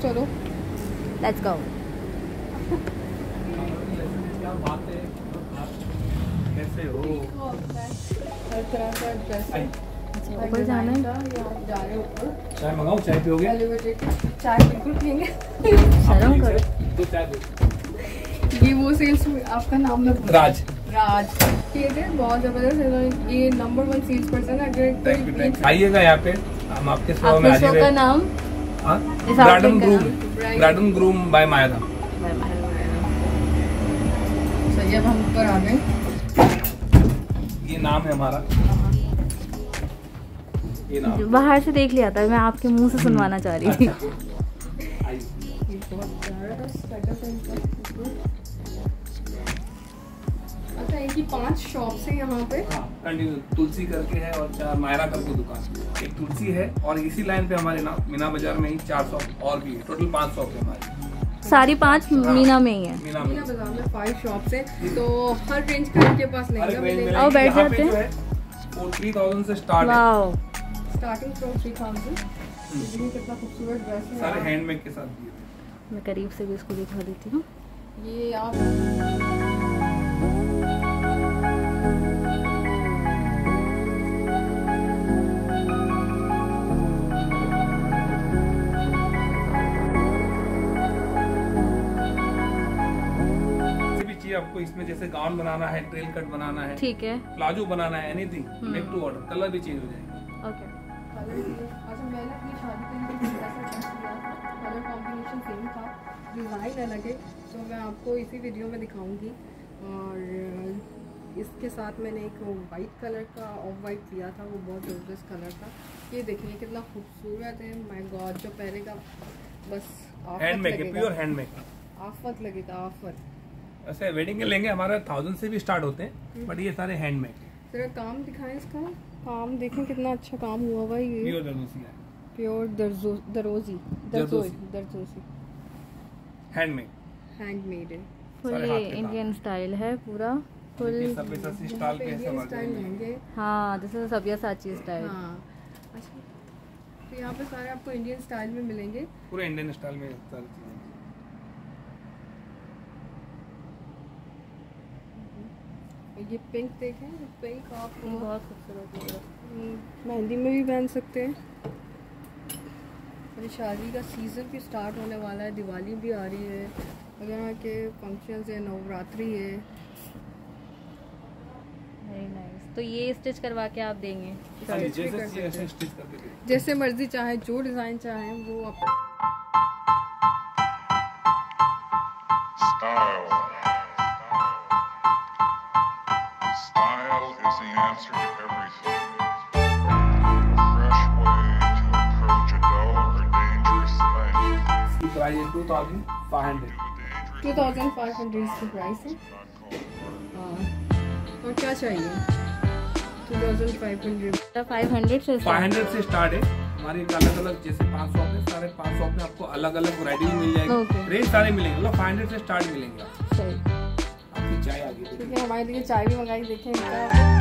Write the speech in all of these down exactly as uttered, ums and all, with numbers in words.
चलो let's go. कैसे हो? हर तरह का ड्रेस है। ऊपर जाना है? जा रहे ऊपर। चाय मंगाओ? चाय पियोगे? चाय बिल्कुल पियेंगे। शर्म करो। दो चाय दो। ये वो सेल्स आपका नाम मैं राज। राज ये थे बहुत जबरदस्त। ये नंबर वन सेल्स पर्सन है। अगर आइएगा यहाँ पे, हम आपके शो में आपके शो का नाम? Garden groom, garden groom by Maya. सही, अब हम ऊपर आ गए। ये नाम है हमारा। ये नाम बाहर से देख लिया था, मैं आपके मुंह से सुनवाना चाह रही थी। अच्छा, इनकी पांच शॉप है यहाँ पे। हाँ, कंटिन्यू तुलसी करके है और चार मायरा करके दुकान। एक तुलसी है और इसी लाइन पे हमारे ना मीना बाजार में ही चार शॉप और भी है। टोटल पांच शॉप है हमारी। सारी पांच मीना में ही है। मीना मीना बाजार में फाइव शॉप्स है, तो हर रेंज का इनके पास लहंगा मिलेगा। और बैठ जाते हैं। थ्री थाउजेंड से स्टार्ट है। Starting from three thousand. कितना खूबसूरत ड्रेस है। सारे हैंडमेड के साथ दिए थे। मैं करीब से भी इसको दिखा देती हूँ। ये आप आपको इसमें जैसे गाउन बनाना है, ट्रेल कट बनाना है, ठीक है, प्लाजो बनाना है, anything make to order. Colour भी चेंज हो जाएगा। ओके। अच्छा, मैंने अपनी शादी के लिए ऐसा ड्रेस लिया था, कलर कॉम्बिनेशन सेम था, डिज़ाइन अलग है, तो मैं आपको इसी वीडियो में दिखाऊंगी। और इसके साथ मैंने एक वाइट कलर का ऑफ वाइट लिया था, वो बहुत ज़बरदस्त कलर था। ये देखिए कितना खूबसूरत है। माय गॉड, जो पहनेगा बस हैंडमेड है, प्योर हैंडमेड। आफत लगेगा, आफत। ऐसे वेडिंग के लेंगे हमारे थाउजेंड से भी स्टार्ट होते हैं, बट ये सारे हैंडमेड है। जरा काम दिखाएं इसका। काम देखें कितना अच्छा काम हुआ हुआ है। ये प्योर दरदोसी है, प्योर दरजो दरोजी दरजोई दरजोसी हैंडमेड हैंडमेड है। फुल ये इंडियन स्टाइल है पूरा। फुल सब्यसाची स्टाइल के ऐसे स्टाइल लेंगे। हाँ, दिस इज सब्यसाची स्टाइल। हाँ, अच्छा, तो यहाँ पे सारे आपको इंडियन स्टाइल में मिलेंगे। पूरे इंडियन स्टाइल में सारी चीजें। ये पिंक देखें, पिंक आप बहुत खूबसूरत है। मेहंदी में भी पहन सकते हैं। अभी शादी का सीज़न भी स्टार्ट होने वाला है, दिवाली भी आ रही है, वगैरह के फंक्शंस है, नवरात्रि है। Very nice. तो ये स्टिच करवा के आप देंगे? जैसे जैसे स्टिच करके जैसे मर्जी चाहे, जो डिज़ाइन चाहे वो आप। Answer to everything. Fresh way to approach a dull or dangerous thing. इसकी प्राइस है two thousand five hundred. Two thousand five hundred इसकी प्राइस है। हाँ, और क्या चाहिए? Two thousand five hundred five hundred से फाइव हंड्रेड से स्टार्ट है। हमारी अलग अलग जैसे पाँच शॉप है, सारे पाँच शॉप में आपको अलग अलग वैरायटी मिल जाएगी। रेट सारे मिलेंगे, मतलब फाइव हंड्रेड से स्टार्ट मिलेंगे। सही। आपकी चाय आ गई। ठीक है, हमारे लिए चाय भी मंगाई। देखें इनका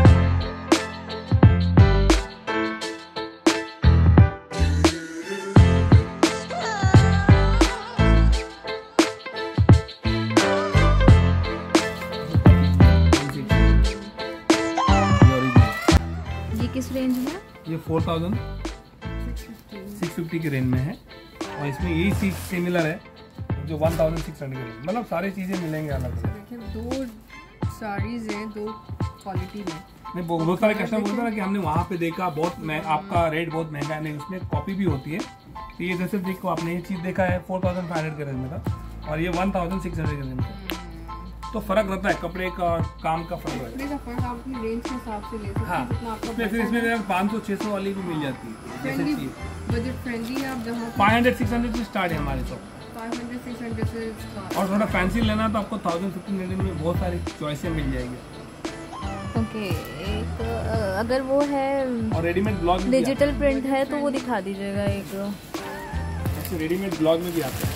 किस रेंज में? ये फोर थाउजेंड सिक्स फिफ्टी के रेंज में है, और इसमें यही चीज सिमिलर है जो वन थाउजेंड सिक्स हंड्रेड के रेंज। मतलब सारी चीजें मिलेंगे अलग अलग। देखिए, दो साड़ीज हैं, दो क्वालिटी में। नहीं, बहुत सारे कस्टमर बोलते हैं ना कि हमने वहाँ पे देखा बहुत मैं आपका रेट बहुत महंगा है। नहीं, उसमें कॉपी भी होती है। तो ये जैसे देखो, आपने ये चीज़ देखा है फोर थाउजेंड फाइव हंड्रेड के रेंज में था, और ये वन थाउजेंड सिक्स हंड्रेड के रेंज में। तो फर्क रहता है, कपड़े का और काम का फर्क रहता है। फर्क आप अपनी रेंज के हिसाब से ले सकते हैं। हाँ, इसमें फिर इसमें पाँच सौ छः सौ वाली भी मिल जाती है। जैसे चीज़ बजट फ्रेंडली है। आप जहाँ फाइव हंड्रेड सिक्स हंड्रेड से स्टार्ट है हमारे shop. Five hundred six hundred से स्टार्ट। और थोड़ा फैंसी लेना तो आपको थाउजेंड फिफ्टीन हंड्रेड में बहुत सारी चॉइसें मिल जाएगी। ओके, एक अगर वो है और रेडीमेड ब्लाउज डिजिटल प्रिंट है तो वो दिखा दीजिएगा। एक ऐसे रेडीमेड ब्लाउज में भी आते हैं।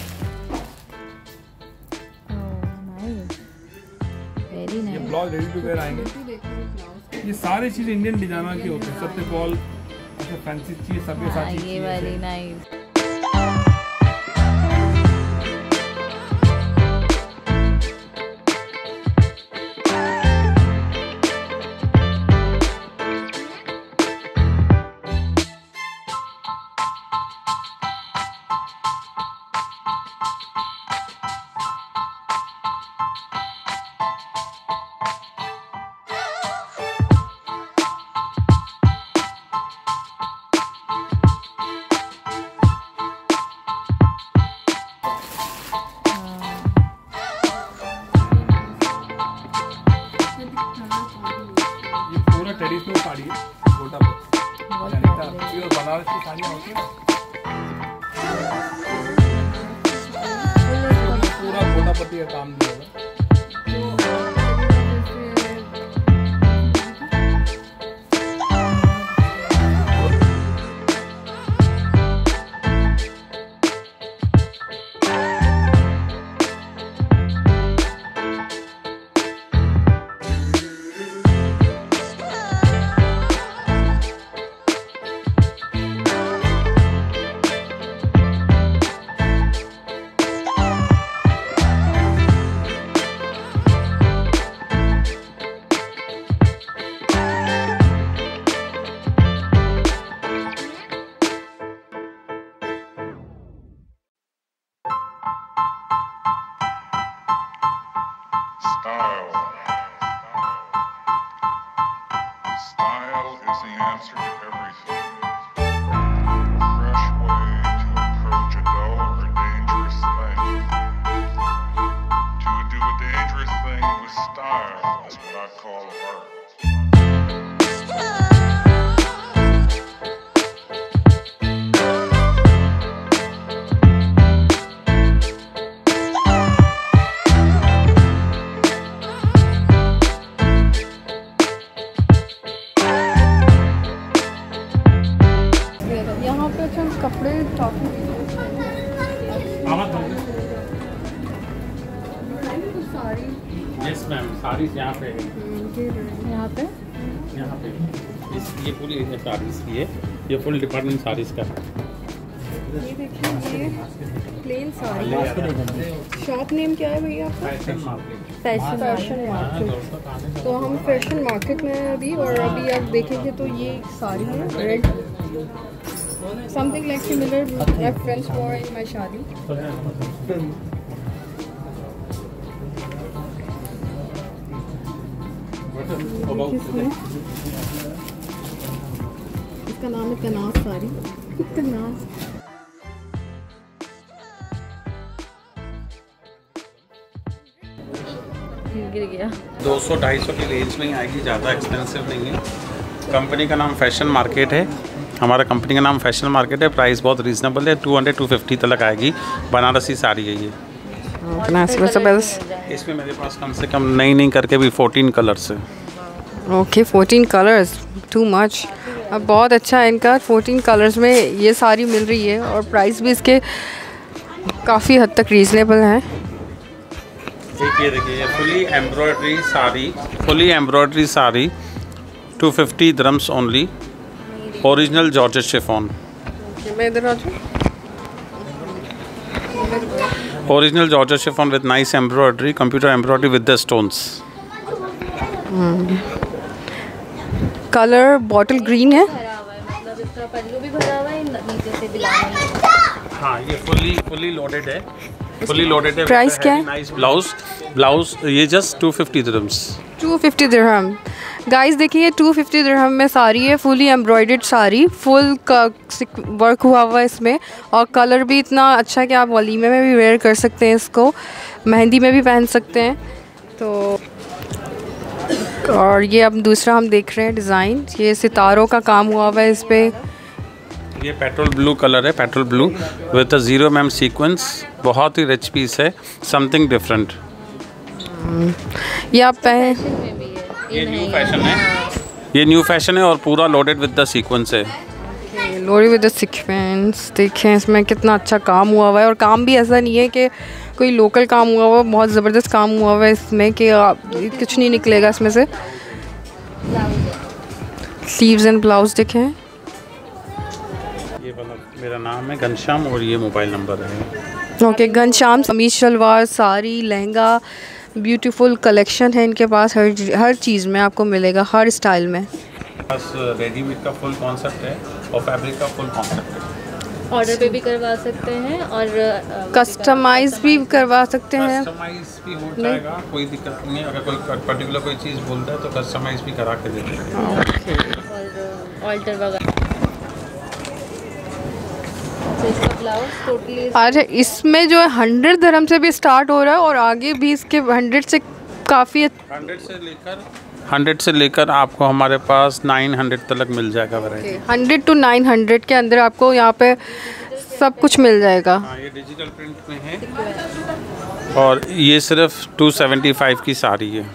Very nice. ये ब्लाउज रेडी टू वेयर आएंगे। ये सारी चीज इंडियन डिजाइनर की होती है। सबसे बॉल ऐसे फैंसी चीज, सब्यसाची ये वाली नाइस। प्योर बनारस की साड़ियाँ होती है ना, पूरा गोटा पट्टी का काम दिया हुआ है। Style. Style is the answer to everything. A fresh way to approach a dull or dangerous thing. To do a dangerous thing with style is what I call art. यहाँ पे अच्छा कपड़े काफी साड़ी यस मैम, साड़ीज यहाँ पे है। यहाँ पे यहाँ पे इस ये पूरी साड़ीज की है, ये फुल डिपार्टमेंट साड़ीज का है। ये देखिए, ये प्लेन साड़ी। शॉप नेम क्या है भैया आपका? Fashion market. Fashion fashion market. तो हम फैशन मार्केट में हैं अभी, और अभी आप देखेंगे तो ये एक साड़ी है red, something like similar reference for in my shaadi. इसमें इसका नाम है कनास साड़ी। कनास गिर गया। दो सौ ढाई सौ की रेंज में ही आएगी, ज़्यादा एक्सपेंसिव नहीं है। कंपनी का नाम फैशन मार्केट है, हमारा कंपनी का नाम फैशन मार्केट है। प्राइस बहुत रीजनेबल है, टू हंड्रेड टू फिफ्टी तक आएगी। बनारसी साड़ी है ये। इसमें मेरे पास कम से कम नई नई करके भी फोर्टीन कलर्स है। Okay, fourteen colours, too much. अब बहुत अच्छा है इनका, फोर्टीन कलर्स में ये साड़ी मिल रही है, और प्राइस भी इसके काफ़ी हद तक रीज़नेबल है। एक ये देखिए, ये fully embroidery sari, fully embroidery sari two fifty dirhams only, original georgette chiffon. मैं इधर आ जाऊँ। Original georgette chiffon with nice embroidery, computer embroidery with the stones. Colour bottle green है। मतलब इसका पल्लू भी भरा हुआ है, नीचे से भी लाना है। हाँ, ये फुली फुली लोडेड है, फुली लोडेड है। प्राइस क्या है? नाइस ब्लाउज, ब्लाउज ये just two fifty dirhams. Two fifty dirham. Guys देखिए, टू फिफ्टी दिरहम में साड़ी है, fully embroidered sari, full work हुआ हुआ है इसमें, और कलर भी इतना अच्छा है कि आप वलीमे में भी वेयर कर सकते हैं इसको, मेहंदी में भी पहन सकते हैं। तो और ये अब दूसरा हम देख रहे हैं डिज़ाइन, ये सितारों का काम हुआ हुआ है इस पर। ये पेट्रोल ब्लू कलर है, petrol blue with a zero ma'am sequins, बहुत ही रिच पीस है, समथिंग डिफरेंट। ये आप पहन, ये न्यू फैशन है, ये न्यू फैशन है और पूरा लोडेड विद द सीक्वेंस है। लोरी विद द सीक्वेंस। देखें इसमें कितना अच्छा काम हुआ हुआ है, और काम भी ऐसा नहीं है कि कोई लोकल काम हुआ हुआ, बहुत ज़बरदस्त काम हुआ हुआ है इसमें कि आप कुछ नहीं निकलेगा इसमें से। स्लीव्स एंड ब्लाउज देखें। ये वाला मेरा नाम है घनश्याम और ये मोबाइल नंबर है। Okay, Ghanshyam. Kameez shalwar, sari, lehenga, beautiful collection है इनके पास, हर हर चीज़ में आपको मिलेगा, हर स्टाइल में। बस रेडीमेड का फुल कॉन्सेप्ट है और फैब्रिक का फुल कॉन्सेप्ट है। ऑर्डर पे भी करवा सकते हैं और कस्टमाइज भी करवा सकते हैं। कस्टमाइज भी हो जाएगा, कोई दिक्कत नहीं है। अगर कोई पर्टिकुलर कोई चीज़ बोलता है तो कस्टमाइज भी करा के देते हैं। और ऑल्टर वगैरह। तो इसका ब्लाउज टोटली अच्छा, इसमें जो है हंड्रेड धर्म से भी स्टार्ट हो रहा है, और आगे भी इसके हंड्रेड से काफ़ी। हंड्रेड से लेकर हंड्रेड से लेकर आपको हमारे पास नाइन हंड्रेड तक मिल जाएगा variety. Hundred to nine hundred के अंदर आपको यहाँ पे सब कुछ मिल जाएगा। हाँ, ये डिजिटल प्रिंट में है और ये सिर्फ टू सेवेंटी फाइव की साड़ी है।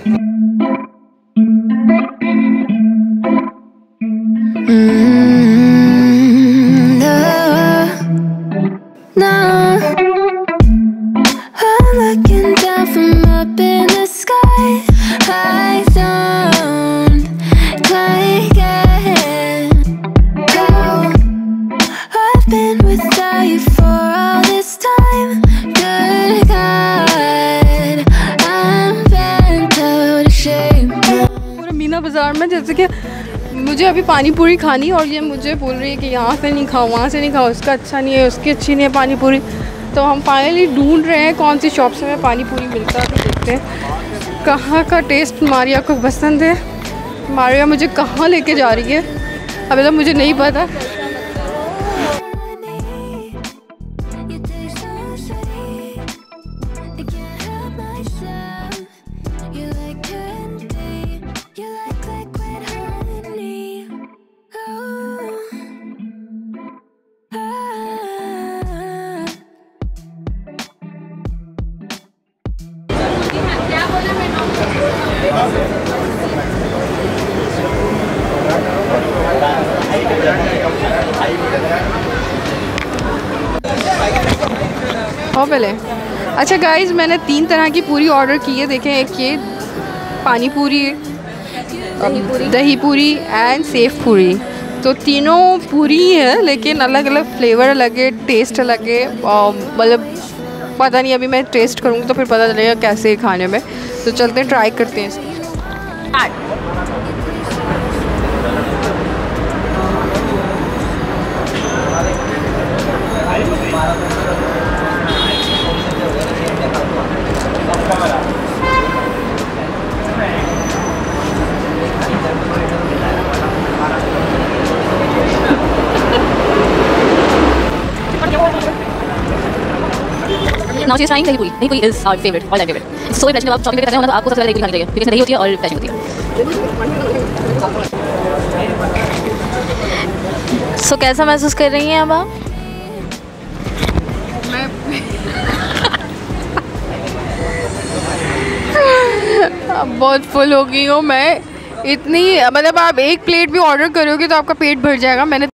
बाज़ार में जैसे कि मुझे अभी पानी पूरी खानी और ये मुझे बोल रही है कि यहाँ से नहीं खाओ, वहाँ से नहीं खाओ, उसका अच्छा नहीं है, उसकी अच्छी नहीं है पानी पूरी। तो हम फाइनली ढूंढ रहे हैं कौन सी शॉप से हमें पानी पूरी मिलता है। तो देखते हैं कहाँ का टेस्ट मारिया को पसंद है। मारिया मुझे कहाँ लेके जा रही है अभी तो मुझे नहीं पता। और पहले अच्छा गाइस, मैंने तीन तरह की पूरी ऑर्डर की है। देखें, एक ये पानी पूरी, दही पूरी दही पूरी एंड सेव पूरी। तो तीनों पूरी ही है लेकिन अलग अलग फ्लेवर अलग है, टेस्ट अलग है। मतलब पता नहीं, अभी मैं टेस्ट करूँगी तो फिर पता चलेगा कैसे है खाने में। तो चलते हैं, ट्राई करते हैं इसको। Now she's trying dahi puri. Dahi puri is our favorite, all time favorite. It's so impressive. जब आप शॉपिंग करते हैं तो आपको सबसे ज़्यादा दाही पूरी खानी चाहिए क्योंकि इसमें दही होती है और फ्रेश होती है। सो so, कैसा महसूस कर रही हैं अब आप? मैं बहुत फुल हो गई हूँ मैं। इतनी मतलब आप एक प्लेट भी ऑर्डर करोगे तो आपका पेट भर जाएगा। मैंने